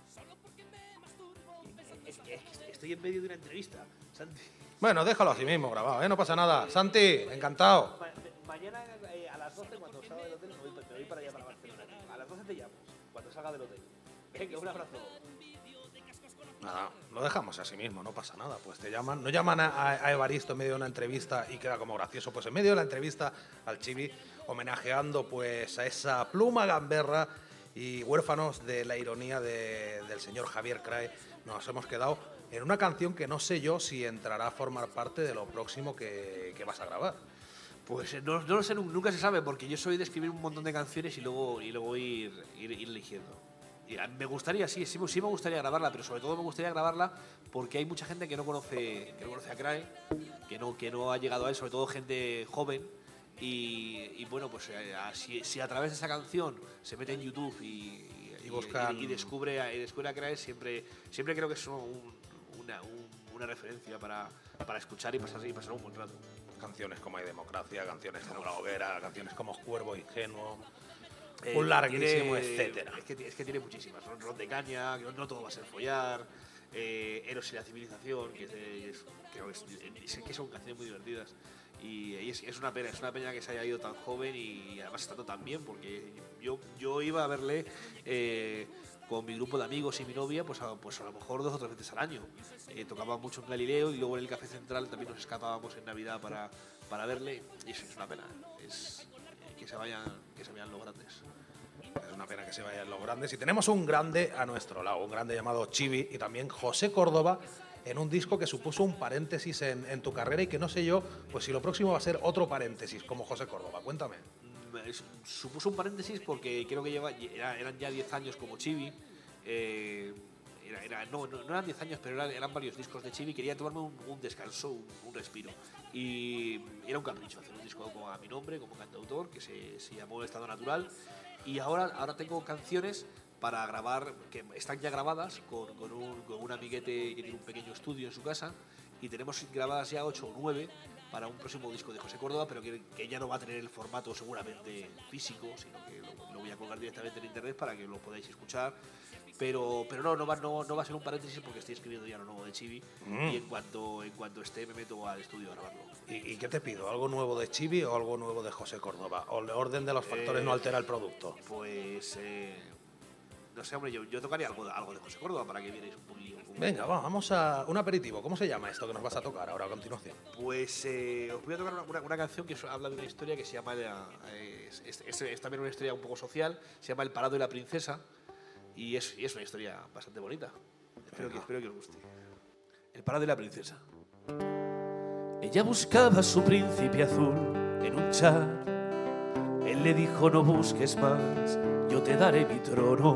Estoy en medio de una entrevista, Santi. Bueno, déjalo así mismo grabado, no pasa nada. Santi, encantado. Mañana a las 12, cuando salga del hotel, me voy para allá, para Barcelona. A las 12 te llamo, cuando salga del hotel. Venga, un abrazo. Nada, lo dejamos así mismo, no pasa nada. Pues te llaman, no llaman a Evaristo en medio de una entrevista y queda como gracioso. Pues en medio de la entrevista al Chibi, homenajeando pues a esa pluma gamberra y huérfanos de la ironía del señor Javier Crae, nos hemos quedado en una canción que no sé yo si entrará a formar parte de lo próximo que vas a grabar. Pues no lo sé, nunca se sabe, porque yo soy de escribir un montón de canciones y luego ir eligiendo. Y me gustaría, sí me gustaría grabarla, pero sobre todo me gustaría grabarla porque hay mucha gente que no conoce a Crae, que no ha llegado a él, sobre todo gente joven. Y bueno, pues si a través de esa canción se mete en YouTube y descubre a Crae, siempre creo que es una referencia para escuchar y pasar un buen rato. Canciones como Hay Democracia, canciones como La Hoguera, canciones como Cuervo Ingenuo, un larguísimo etcétera. Es que tiene muchísimas. Ron de caña, no todo va a ser follar, Eros y la civilización, que son canciones muy divertidas. Y es una pena que se haya ido tan joven y además estando tan bien, porque yo iba a verle con mi grupo de amigos y mi novia, pues a lo mejor 2 o 3 veces al año. Tocaba mucho en Galileo y luego en el Café Central también nos escapábamos en Navidad para verle, y eso es una pena. Que se vayan los grandes. Es una pena que se vayan los grandes. Y tenemos un grande a nuestro lado, un grande llamado Chibi, y también José Córdoba, en un disco que supuso un paréntesis en tu carrera, y que no sé yo, pues si lo próximo va a ser otro paréntesis, como José Córdoba. Cuéntame. Supuso un paréntesis porque creo que eran ya 10 años como Chibi. No eran 10 años, pero eran varios discos de Chibi. Quería tomarme un descanso, un respiro. Y era un capricho hacer un disco a mi nombre, como cantautor, que se llamó Estado Natural. Y ahora tengo canciones para grabar, que están ya grabadas con un amiguete que tiene un pequeño estudio en su casa. Y tenemos grabadas ya 8 o 9 para un próximo disco de José Córdoba, pero que ya no va a tener el formato seguramente físico, sino que lo voy a colgar directamente en internet para que lo podáis escuchar. Pero no va a ser un paréntesis porque estoy escribiendo ya lo nuevo de Chibi y en cuanto esté me meto al estudio a grabarlo. ¿Y qué te pido? ¿Algo nuevo de Chibi o algo nuevo de José Córdoba? ¿O el orden de los factores no altera el producto? Pues no sé, hombre, yo tocaría algo de José Córdoba para que vierais un poquillo. Venga, vamos a un aperitivo. ¿Cómo se llama esto que nos vas a tocar ahora a continuación? Pues os voy a tocar una canción que habla de una historia que se llama, es también una historia un poco social, se llama El Parado y la Princesa. Y es una historia bastante bonita. Espero que os guste. El Parado y la Princesa. Ella buscaba a su príncipe azul en un chat. Él le dijo: no busques más, yo te daré mi trono.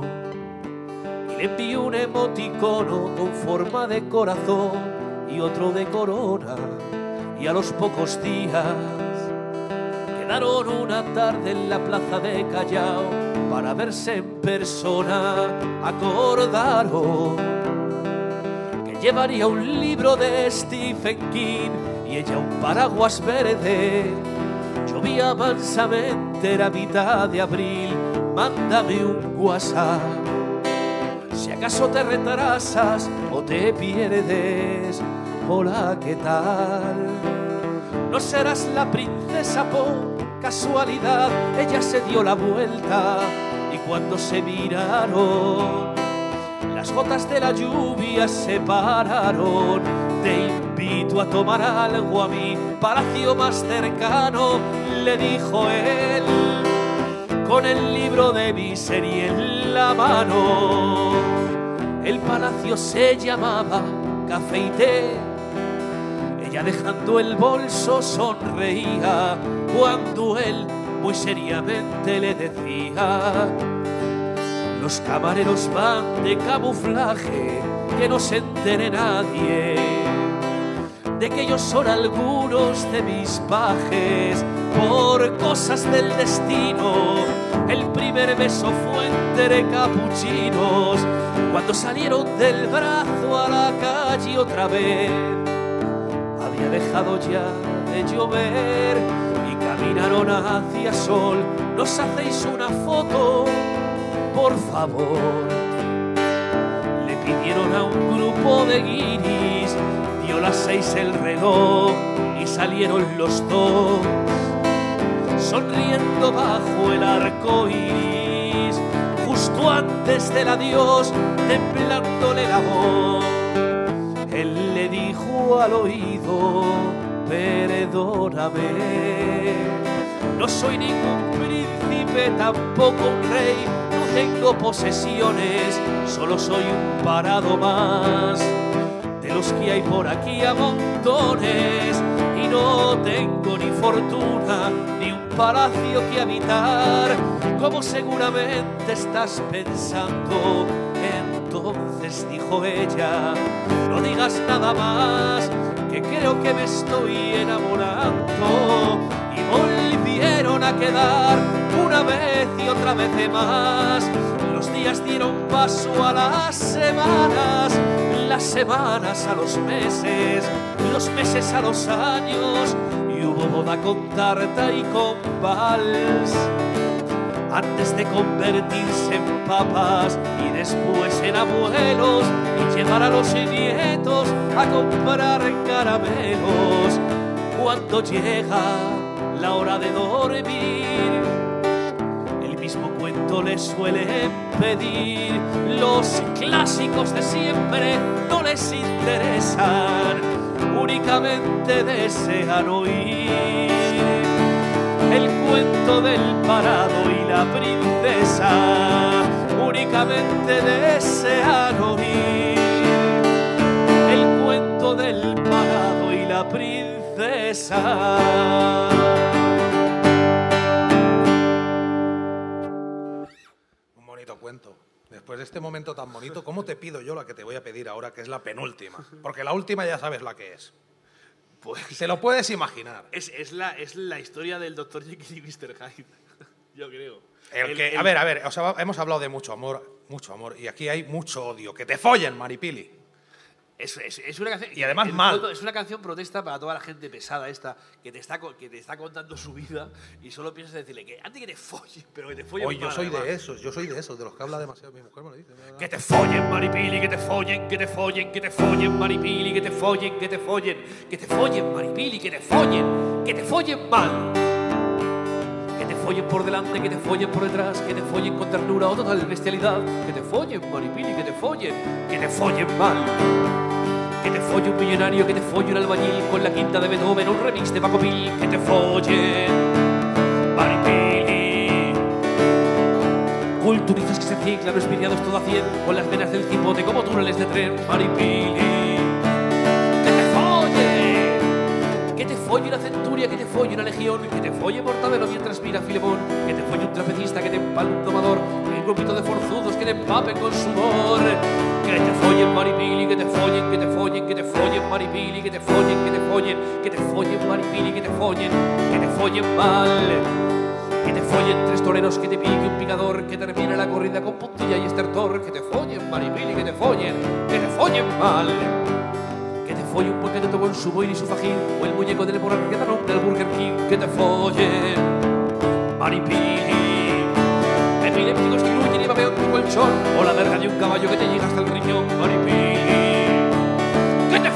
Y le envió un emoticono con forma de corazón y otro de corona. Y a los pocos días quedaron una tarde en la plaza de Callao para verse en persona. Acordaron que llevaría un libro de Stephen King y ella un paraguas verde. Llovía mansamente, era mitad de abril. Mándame un WhatsApp si acaso te retrasas o te pierdes. Hola, ¿qué tal? No serás la princesa por casualidad. Ella se dio la vuelta y cuando se miraron, las gotas de la lluvia se pararon. Te invito a tomar algo a mi palacio más cercano, le dijo él, con el libro de mi serie en la mano. El palacio se llamaba Café y Té. Ella dejando el bolso sonreía cuando él muy seriamente le decía: los camareros van de camuflaje, que no se entere nadie de que ellos son algunos de mis pajes. Por cosas del destino, el primer beso fue entre capuchinos. Cuando salieron del brazo a la calle otra vez, había dejado ya de llover y caminaron hacia sol. ¿Nos hacéis una foto, por favor? Le pidieron a un grupo de guiris, dio las 6 el reloj y salieron los dos, sonriendo bajo el arco iris, justo antes del adiós, temblándole la voz. Él le dijo al oído: perdóname, no soy ningún príncipe, tampoco un rey, no tengo posesiones, solo soy un parado más de los que hay por aquí a montones. Y no tengo ni fortuna ni un palacio que habitar, como seguramente estás pensando. Entonces dijo ella: no digas nada más, que creo que me estoy enamorando. Y volvieron a quedar una vez y otra vez más. Los días dieron paso a las semanas a los meses, los meses a los años, y hubo boda con tarta y con vals, antes de convertirse en papas y después en abuelos y llevar a los nietos a comprar caramelos. Cuando llega la hora de dormir, el mismo cuento les suelen pedir. Los clásicos de siempre no les interesan, únicamente desean oír el cuento del parado y la princesa. Únicamente desean oír el cuento del parado y la princesa. Un bonito cuento. Después de este momento tan bonito, ¿cómo te pido yo la que te voy a pedir ahora, que es la penúltima? Porque la última ya sabes la que es. Pues te lo puedes imaginar. Es la historia del Dr. Jekyll y Mr. Hyde, yo creo. A ver, o sea, hemos hablado de mucho amor, y aquí hay mucho odio. ¡Que te follen, Maripili! Es una canción. Y además mal. Es una canción protesta para toda la gente pesada esta que te está contando su vida y solo piensas decirle que antes que te follen, pero que te follen. Oye, yo soy de esos, de los que habla demasiado. Mi mujer me lo dice. Que te follen, Maripili, que te follen, que te follen, que te follen, Maripili, que te follen, que te follen, que te follen, Maripili, que te follen mal. Que te follen por delante, que te follen por detrás, que te follen con ternura o total bestialidad. Que te follen, Maripili, que te follen mal. Que te folle un millonario, que te folle un albañil con la quinta de Beethoven, un remix de Paco Pil. Que te follen, Maripili. Culturistas que se ciclan, esviriados todo a 100, con las venas del cipote como túneles de tren, Maripili. Que te folle una centuria, que te folle una legión, que te folle Mortadelo mientras mira a Filemón, que te folle un trapecista, que te empale un domador, el grupito de forzudos que te empapen con sudor. Que te follen, Maripili, que te follen, que te follen, que te follen, Maripili, que te follen, que te follen, que te follen, Maripili, que te follen mal. Que te follen 3 toreros, que te pique un picador, que termine la corrida con puntilla y estertor. Que te follen, Maripili, que te follen mal. Que te folle un buen cateto con su boil y su fajín, o el muñeco del moral que da nombre al Burger King. Que te follen, Maripili. Epilépticos que huyen y babean tu colchón, o la verga de un caballo que te llega hasta el riñón, Maripili. Que te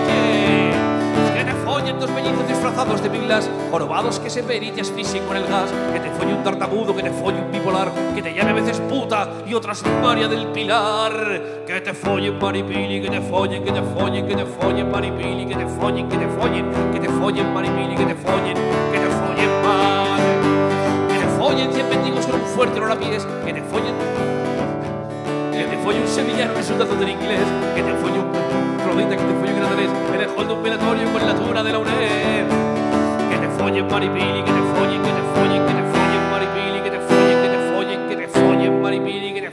follen 2 mellizos disfrazados de pilas, jorobados que se ven y te asfixien con el gas. Que te folle un tartamudo, que te folle un bipolar, que te llame a veces puta y otras María del Pilar. Que te follen, Maripili, que te follen, que te follen, que te follen, Maripili, que te follen, que te follen, que te follen, Maripili, que te follen mal. Que te follen 100 mendigos con un fuerte olor a pies, que te follen un sevillano resultado del inglés, que te folle un rodita, que te folle un granadés en el hall de un velatorio con la tuna de la UNED. Que te follen, Maripili, que te follen, que te follen, que te follen, Maripili, que te follen, que te follen, que te follen, Maripili, que te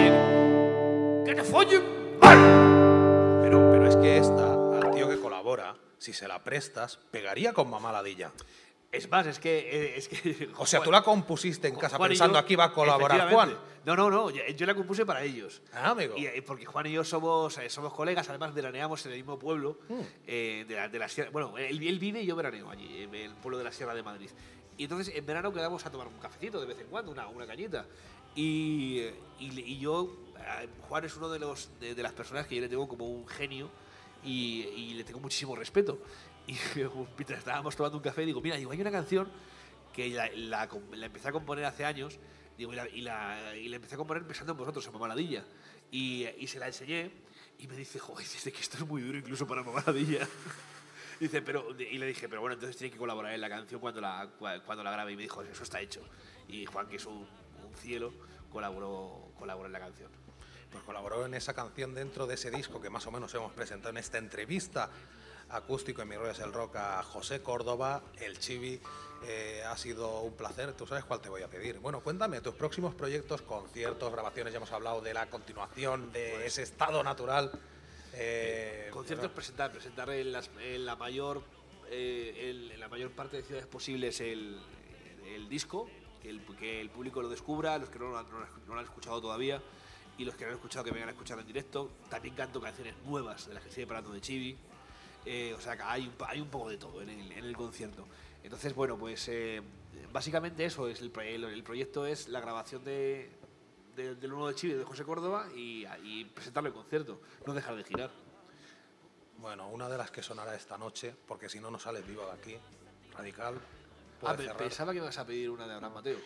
follen mal. Pero es que esta, al tío que colabora, si se la prestas, pegaría con Mamá Ladilla. Es más, es que o sea, tú la compusiste en casa Juan pensando aquí va a colaborar Juan. No, yo la compuse para ellos. Ah, amigo. Porque Juan y yo somos colegas, además veraneamos en el mismo pueblo de la Sierra. Bueno, él vive y yo veraneo allí, en el pueblo de la Sierra de Madrid. Y entonces en verano quedamos a tomar un cafecito de vez en cuando, una cañita. Y yo, Juan es uno de las personas que yo le tengo como un genio y le tengo muchísimo respeto. Y mientras estábamos tomando un café, digo, hay una canción que la empecé a componer hace años, digo, y la empecé a componer pensando en vosotros, en Mamá Ladilla. Y se la enseñé y me dice, joder, dice que esto es muy duro incluso para Mamá Ladilla. Dice, y le dije, pero bueno, entonces tiene que colaborar en la canción cuando la grabe. Y me dijo, eso está hecho. Y Juan, que es un cielo, colaboró en la canción. Pues colaboró en esa canción dentro de ese disco que más o menos hemos presentado en esta entrevista acústico en Mi Rollo es el Rock a José Córdoba, el Chibi. Ha sido un placer. Tú sabes cuál te voy a pedir. Bueno, cuéntame tus próximos proyectos, conciertos, grabaciones. Ya hemos hablado de la continuación de ese estado natural. Conciertos, presentar en la mayor parte de ciudades posibles el disco, que el público lo descubra, los que no lo han escuchado todavía y los que no han escuchado que vengan a escucharlo en directo. También canto canciones nuevas de las que estoy preparando de Chibi. O sea que hay un poco de todo en el concierto. Entonces, bueno, pues básicamente eso es el proyecto, es la grabación del uno de Chibi de José Córdoba y presentarlo en concierto, no dejar de girar. Bueno, una de las que sonará esta noche, porque si no, no sales vivo de aquí, Radical. Pensaba que me ibas a pedir una de Abraham Mateo.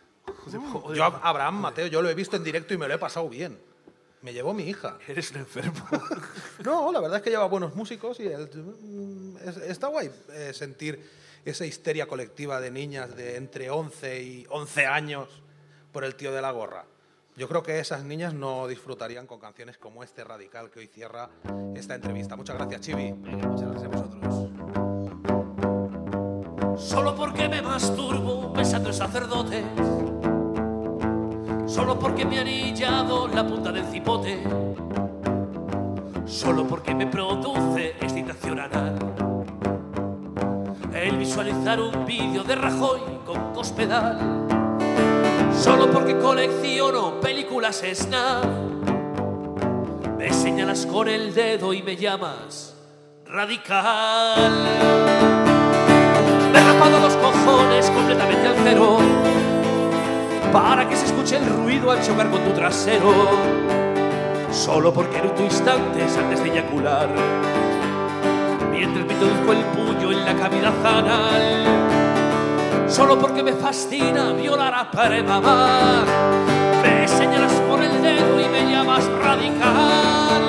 Yo Abraham Mateo, yo lo he visto en directo y me lo he pasado bien. Me llevó mi hija. Eres un enfermo. No, la verdad es que lleva buenos músicos y está guay sentir esa histeria colectiva de niñas de entre 11 y 11 años por el tío de la gorra. Yo creo que esas niñas no disfrutarían con canciones como este Radical que hoy cierra esta entrevista. Muchas gracias, Chibi. Venga, muchas gracias a vosotros. Solo porque me masturbo pensando en sacerdotes, solo porque me han anillado la punta del cipote, solo porque me produce excitación anal el visualizar un vídeo de Rajoy con Cospedal, solo porque colecciono películas Snap, Me señalas con el dedo y me llamas radical. Me he rapado los cojones completamente al cero para que se escuche el ruido al chocar con tu trasero, solo porque en tu instantes antes de eyacular, mientras me introduzco el puño en la cavidad anal, solo porque me fascina violar a mamá. Me señalas por el dedo y me llamas radical,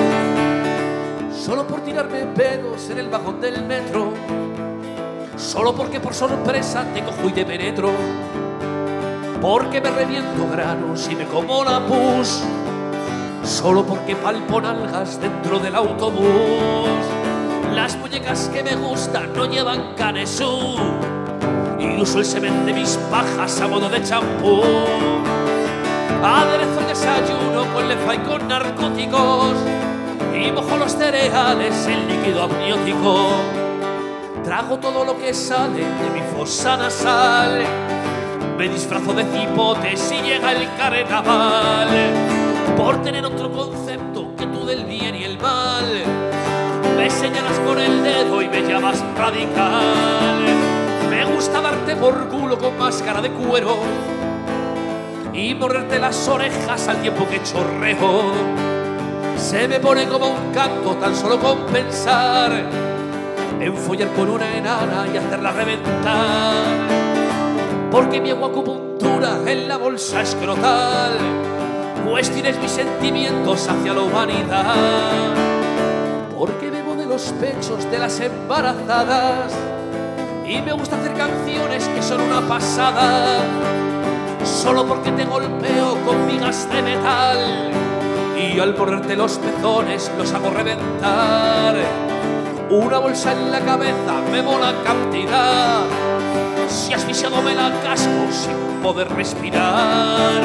solo por tirarme pedos en el vagón del metro, solo porque por sorpresa te cojo y te penetro, porque me reviento granos y me como la pus, solo porque palpo nalgas dentro del autobús. Las muñecas que me gustan no llevan canesú y uso el semen de mis pajas a modo de champú. Aderezo el desayuno con lefa y con narcóticos y mojo los cereales en líquido amniótico. Trago todo lo que sale de mi fosa nasal, me disfrazo de cipotes y llega el carnaval, por tener otro concepto que tú del bien y el mal. Me señalas con el dedo y me llamas radical. Me gusta darte por culo con máscara de cuero y morderte las orejas al tiempo que chorreo. Se me pone como un canto tan solo con pensar en follar con una enana y hacerla reventar, porque mi acupuntura en la bolsa escrotal cuestiones mis sentimientos hacia la humanidad, porque bebo de los pechos de las embarazadas y me gusta hacer canciones que son una pasada, solo porque te golpeo con migas de metal y al morderte los pezones los hago reventar. Una bolsa en la cabeza me mola cantidad, si asfixiado me la casco sin poder respirar.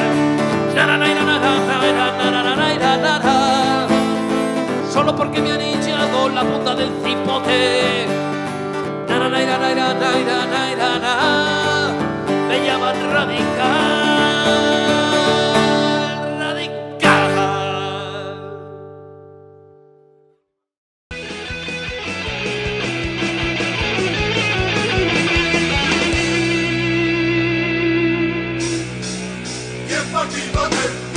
Solo porque me han hinchado la punta del cipote, me llaman radical, radical. Tiempo chicote.